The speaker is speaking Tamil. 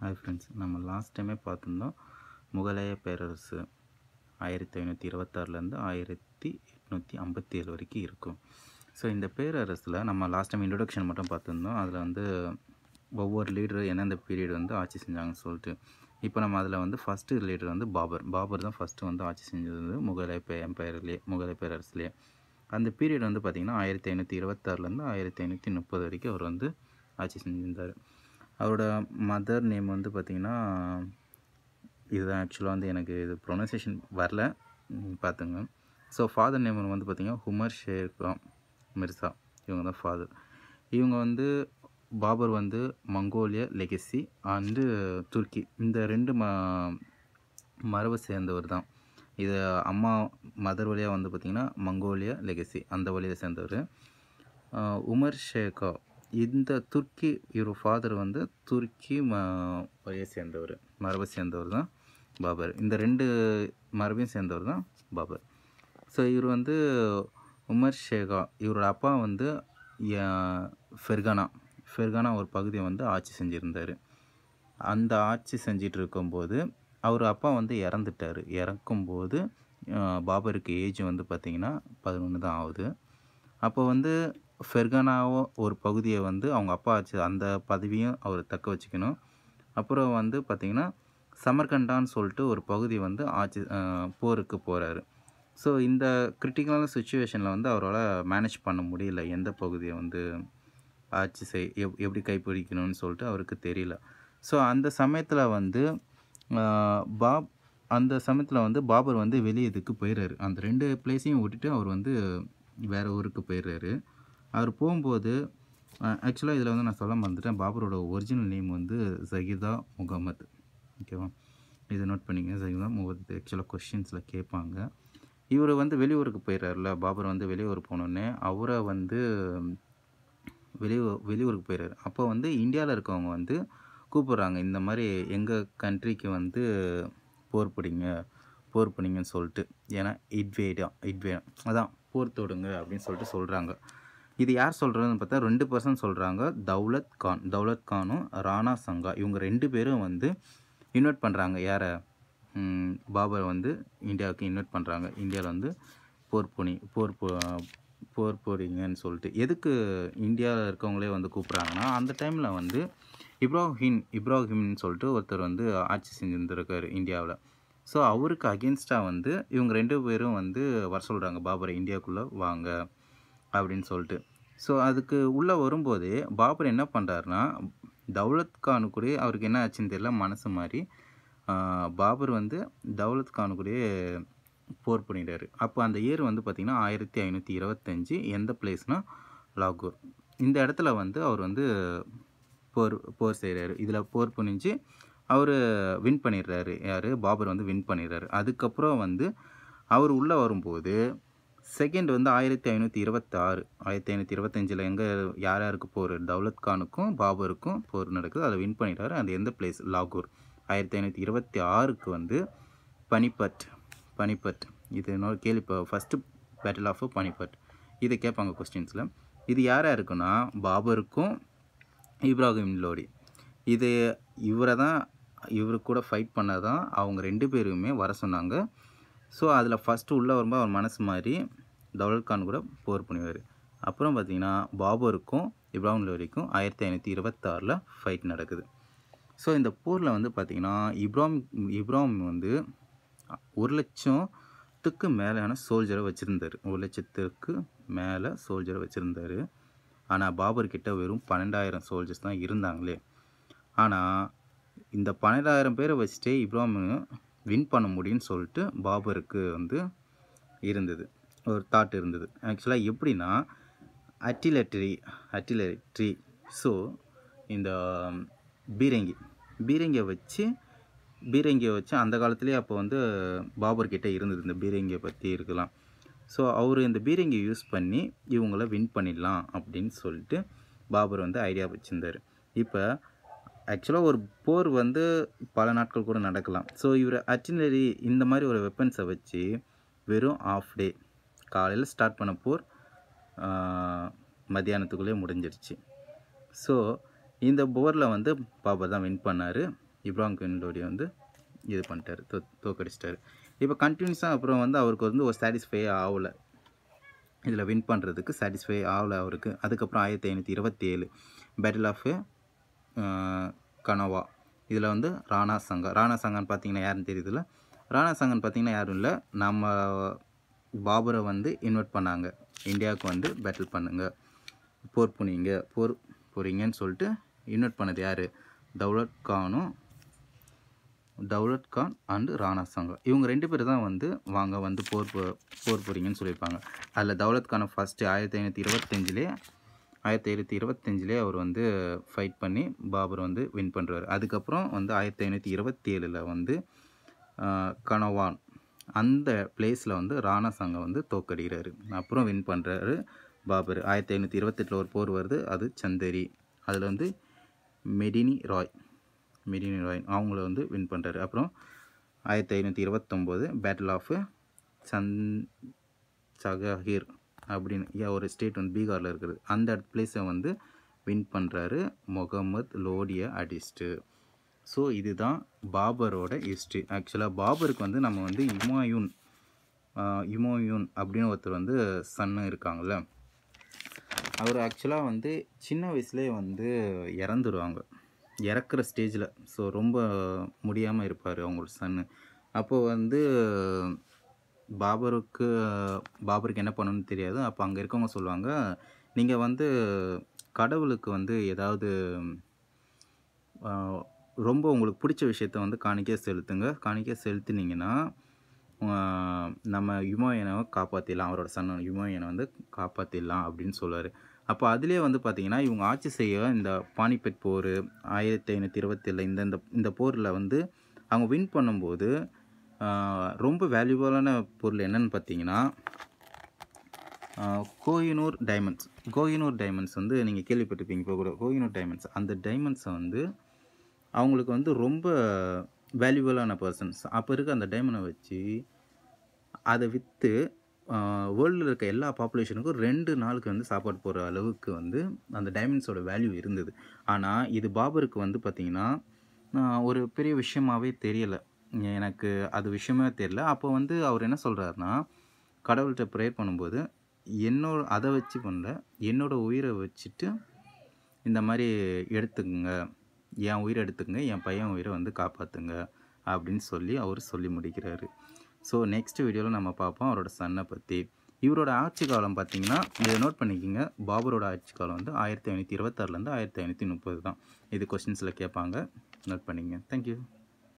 ஹாய் ஃப்ரெண்ட்ஸ், நம்ம லாஸ்ட் டைமே பார்த்துருந்தோம் முகலாய பேரரசு 1526 1857 வரைக்கும் இருக்கும். ஸோ இந்த பேரரசில் நம்ம லாஸ்ட் டைம் இன்ட்ரொடக்ஷன் மட்டும் பார்த்துருந்தோம். அதில் ஒவ்வொரு லீடர் எந்தெந்த பீரியட் ஆட்சி செஞ்சாங்கன்னு சொல்லிட்டு. இப்போ நம்ம அதில் ஃபஸ்ட்டு லீடர் பாபர் தான் ஃபஸ்ட்டு ஆட்சி செஞ்சது முகலாய பேரரசுலேயே. அந்த பீரியட் பார்த்திங்கன்னா 1526 1530 வரைக்கும் அவர் ஆட்சி செஞ்சிருந்தார். அவரோட மதர் நேம் பார்த்திங்கன்னா இதுதான். ஆக்சுவலாக எனக்கு இது ப்ரொனன்சியேஷன் வரல, பார்த்துங்க. ஸோ ஃபாதர் நேம் பார்த்திங்கன்னா உமர் ஷேக் மிர்சா. இவங்க தான் ஃபாதர். இவங்க பாபர் மங்கோலியா லெகசி அண்டு துருக்கி இந்த ரெண்டு மரபை சேர்ந்தவர் தான். இது அம்மா மதர் வழியாக பார்த்திங்கன்னா மங்கோலியா லெகசி அந்த வழியை சேர்ந்தவர். உமர் ஷேக்கா இந்த துருக்கி, இவர் ஃபாதர் துருக்கி வழியை சேர்ந்தவர், மரபை சேர்ந்தவர் தான் பாபர். இந்த ரெண்டு மரபையும் சேர்ந்தவர் தான் பாபர். ஸோ இவர் உமர் ஷேகா, இவரோட அப்பா ஃபெர்கானா ஒரு பகுதியை ஆட்சி செஞ்சுருந்தார். அந்த ஆட்சி செஞ்சிட்டு இருக்கும்போது அவர் அப்பா இறந்துட்டார். இறக்கும்போது பாபருக்கு ஏஜ் பார்த்திங்கன்னா 11 தான் ஆகுது. அப்போ ஃபெர்கானாவோ ஒரு பகுதியை அவங்க அப்பா ஆச்சு, அந்த பதவியும் அவர் தக்க வச்சுக்கணும். அப்புறம் பார்த்திங்கன்னா சமர்கண்டான்னு சொல்லிட்டு ஒரு பகுதி ஆட்சி போருக்கு போகிறாரு. ஸோ இந்த கிரிட்டிக்கலான சுச்சுவேஷனில் அவரால் மேனேஜ் பண்ண முடியல. எந்த பகுதியை ஆட்சி எப்படி கைப்பிடிக்கணும்னு சொல்லிட்டு அவருக்கு தெரியல. ஸோ அந்த சமயத்தில் பாபர் வெளியே இதுக்கு போயிடுறாரு. அந்த ரெண்டு பிளேஸையும் விட்டுட்டு அவர் வேறு ஊருக்கு போயிடுறாரு. அவர் போகும்போது ஆக்சுவலாக இதில் நான் சொல்ல மறந்துட்டேன், பாபரோட ஒரிஜினல் நேம் ஜஹிதா முகமது. ஓகேவா, இதை நோட் பண்ணிங்க. ஜஹிதா முகமது ஆக்சுவலாக கொஷின்ஸில் கேட்பாங்க. இவர் வெளியூருக்கு போயிடுறாருல, பாபர் வெளியூர் போனோடனே அவரை வெளியூருக்கு போயிடுறாரு. அப்போ இந்தியாவில் இருக்கவங்க கூப்பிட்றாங்க, இந்த மாதிரி எங்கள் கண்ட்ரிக்கு போர் பிடிங்கன்னு சொல்லிட்டு. ஏன்னா இட்வே அதான் போர் தொடுங்க அப்படின்னு சொல்லிட்டு சொல்கிறாங்க. இது யார் சொல்கிறதுன்னு பார்த்தா 2 பர்சன் சொல்கிறாங்க. தௌலத் கானும் ராணா சங்கா, இவங்க 2 பேரும் இன்வைட் பண்ணுறாங்க. யாரை? பாபர் இந்தியாவுக்கு இன்வைட் பண்ணுறாங்க. இந்தியாவில் போர் போறீங்கன்னு சொல்லிட்டு. எதுக்கு இந்தியாவில் இருக்கவங்களே கூப்பிட்றாங்கன்னா, அந்த டைமில் இப்ராஹிம்னு சொல்லிட்டு ஒருத்தர் ஆட்சி செஞ்சுருந்துருக்காரு இந்தியாவில். ஸோ அவருக்கு அகென்ஸ்டாக இவங்க 2 பேரும் வர சொல்கிறாங்க, பாபரை இந்தியாவுக்குள்ளே வாங்க அப்படின்னு சொல்லிட்டு. ஸோ அதுக்கு உள்ளே வரும்போது பாபர் என்ன பண்ணுறாருனா, தௌலத் கானு கூட அவருக்கு என்ன ஆச்சுன்னு தெரியல, மனசு மாதிரி பாபர் தௌலத் கானு கூட போர் பண்ணிட்டார். அப்போ அந்த இயர் பார்த்திங்கன்னா 1525. எந்த பிளேஸ்னால் லாகூர். இந்த இடத்துல அவர் போர் செய்கிறாரு. இதில் போர் புரிஞ்சு அவர் வின் பண்ணிடுறாரு. யார்? பாபர் வின் பண்ணிடுறாரு. அதுக்கப்புறம் அவர் உள்ளே வரும்போது செகண்ட் 1526 1525 எங்கே யாருக்கு போர்? தௌலத் கானுக்கும் பாபருக்கும் போர் நடக்குது. அதை வின் பண்ணிட்டாரு. அது எந்த பிளேஸ்? லாகூர். 1526 பனிப்பட். இது இன்னொரு கேள்வி. இப்போ ஃபஸ்ட்டு பேட்டில் ஆஃப் பனிப்பட், இதை கேட்பாங்க கொஸ்டின்ஸில். இது யாராக இருக்குன்னா பாபருக்கும் இப்ராஹிம் லோடி. இது இவரு கூட ஃபைட் பண்ணதான் அவங்க 2 பேருமே வர சொன்னாங்க. ஸோ அதில் ஃபஸ்ட்டு உள்ளே வரும்போது அவர் மனசு மாதிரி தௌலத் கான் கூட போர் பண்ணுவார். அப்புறம் பார்த்திங்கன்னா பாபருக்கும் இப்ராஹிம் லோடிக்கும் 1526 ஃபைட் நடக்குது. ஸோ இந்த போரில் பார்த்திங்கன்னா இப்ராஹிம் 1,00,000க்கு மேலான சோல்ஜரை வச்சுருந்தார். 1,00,000க்கு மேலே சோல்ஜரை வச்சுருந்தார். ஆனால் பாபர்கிட்ட வெறும் 12,000 சோல்ஜர்ஸ் தான் இருந்தாங்களே. ஆனால் இந்த 12,000 பேரை வச்சுட்டே இப்ராஹிம் வின் பண்ண முடியும்னு சொல்லிட்டு பாபருக்கு இருந்தது, ஒரு தாட் இருந்தது. ஆக்சுவலாக எப்படின்னா அட்டிலரி. ஸோ இந்த பீரங்கியை வச்சு அந்த காலத்துலேயே அப்போ பாபர்கிட்ட இருந்தது இந்த பீரங்கியை பற்றி இருக்கலாம். ஸோ அவர் இந்த பீரங்கியை யூஸ் பண்ணி இவங்கள வின் பண்ணிடலாம் அப்படின்னு சொல்லிட்டு பாபர் ஐடியா வச்சுருந்தார். இப்போ ஆக்சுவலாக ஒரு போர் பல நாட்கள் கூட நடக்கலாம். ஸோ இவர் அர்ட்டிலரி இந்த மாதிரி ஒரு வெப்பன்ஸை வச்சு வெறும் ஆஃப் டே, காலையில் ஸ்டார்ட் பண்ண போர் மத்தியானத்துக்குள்ளே முடிஞ்சிருச்சு. ஸோ இந்த போரில் பாபர் தான் வின் பண்ணார். இப்ராஹிம் கான் லோடியை வந்து இது பண்ணிட்டார், தோக்கடிச்சிட்டாரு. இப்போ கண்டினியூஸாக அப்புறம் வந்து அவருக்கு வந்து ஒரு சாட்டிஸ்ஃபை ஆகலை, இதில் வின் பண்ணுறதுக்கு சாட்டிஸ்ஃபை ஆகலை அவருக்கு. அதுக்கப்புறம் 1527 பேட்டில் ஆஃப் கனவா, இதில் வந்து ராணா சங்கான்னு பார்த்தீங்கன்னா யாருன்னு தெரியுதுல்ல. ராணா சங்கன் பார்த்தீங்கன்னா யாரும் இல்லை, நம்ம பாபரை வந்து இன்வைட் பண்ணாங்க, இந்தியாவுக்கு வந்து பேட்டில் பண்ணுங்க, போர் புரிங்கன்னு சொல்லிட்டு இன்வைட் பண்ணது யார்? தௌலத் கான் அண்டு ராணா சங்கா, இவங்க 2 பேர் தான் வந்து வாங்க வந்து போர் புரிங்கன்னு சொல்லியிருப்பாங்க. அதில் தௌலத் கானை ஃபஸ்ட்டு 1525 அவர் வந்து ஃபைட் பண்ணி பாபர் வந்து வின் பண்ணுறாரு. அதுக்கப்புறம் வந்து 1527 வந்து கனவான் அந்த பிளேஸில் வந்து ராணா சங்கா வந்து தோக்கடிக்கிறாரு. அப்புறம் வின் பண்ணுறாரு பாபர். 1528 ஒரு போர் வருது, அது சந்தேரி. அதில் வந்து மெடினி ராய் அவங்கள வந்து வின் பண்ணுறாரு. அப்புறம் 1529 பேட்டில் ஆஃப் சகஹீர் அப்படின்னு ஒரு ஸ்டேட் வந்து பீகாரில் இருக்குது, அந்த பிளேஸை வந்து வின் பண்ணுறாரு முகமது லோடியை அடிச்சுட்டு. ஸோ இதுதான் பாபரோட ஹிஸ்ட்ரி. ஆக்சுவலாக பாபருக்கு வந்து நம்ம வந்து இமாயூன் அப்படின்னு ஒருத்தர் வந்து சன்னு இருக்காங்கள்ல, அவர் ஆக்சுவலாக வந்து சின்ன வயசுலேயே வந்து இறக்குற ஸ்டேஜில், ஸோ ரொம்ப முடியாமல் இருப்பார் அவங்களோட சன்னு. அப்போது வந்து பாபருக்கு என்ன பண்ணணும்னு தெரியாது. அப்போ அங்கே இருக்கவங்க சொல்லுவாங்க, நீங்கள் வந்து கடவுளுக்கு வந்து ஏதாவது ரொம்ப உங்களுக்கு பிடிச்ச விஷயத்த வந்து காணிக்கை செலுத்துனீங்கன்னா நம்ம யுமாயூனை காப்பாற்றிடலாம், அவரோட சன் யுமாயூனை வந்து காப்பாற்றிடலாம் அப்படின்னு சொல்லுவார். அப்போ அதிலே வந்து பார்த்திங்கன்னா இவங்க ஆட்சி செய்ய இந்த பானிபட் போர் 1527 இந்த போரில் வந்து அவங்க வின் பண்ணும்போது ரொம்ப வேல்யூபலான பொருள் என்னென்னு பார்த்தீங்கன்னா கோஹினூர் டைமண்ட்ஸ் வந்து நீங்கள் கேள்விப்பட்டிருப்பீங்க இப்போ கூட. கோஹினூர் டைமண்ட்ஸ், அந்த டைமண்ட்ஸை வந்து அவங்களுக்கு வந்து ரொம்ப வேல்யூபலான பர்சன்ஸ். அப்போ இருக்க அந்த டைமண்டை வச்சு அதை விற்று வேர்ல்டில் இருக்க எல்லா பாப்புலேஷனுக்கும் 2 நாளுக்கு வந்து சாப்பாடு போடுற அளவுக்கு வந்து அந்த டைமண்ட்ஸோட வேல்யூ இருந்தது. ஆனால் இது பாபருக்கு வந்து பார்த்திங்கன்னா ஒரு பெரிய விஷயமாகவே தெரியலை, எனக்கு அது விஷயமே தெரியல. அப்போ வந்து அவர் என்ன சொல்கிறாருன்னா, கடவுள்கிட்ட ப்ரேயர் பண்ணும்போது அதை வச்சு பண்ணல, என்னோடய உயிரை வச்சுட்டு இந்த மாதிரி எடுத்துக்கங்க, என் உயிரை எடுத்துக்கங்க, என் பையன் உயிரை வந்து காப்பாற்றுங்க அப்படின்னு சொல்லி முடிக்கிறாரு. ஸோ நெக்ஸ்ட் வீடியோவில் நம்ம பார்ப்போம் அவரோட சன்னை பற்றி. இவரோட ஆட்சி காலம் பார்த்திங்கன்னா இதை நோட் பண்ணிக்கோங்க, பாபரோட ஆட்சி காலம் வந்து 1526 1530 தான். இது கொஸ்டின்ஸில் கேட்பாங்க, நோட் பண்ணிக்கங்க. தேங்க்யூ.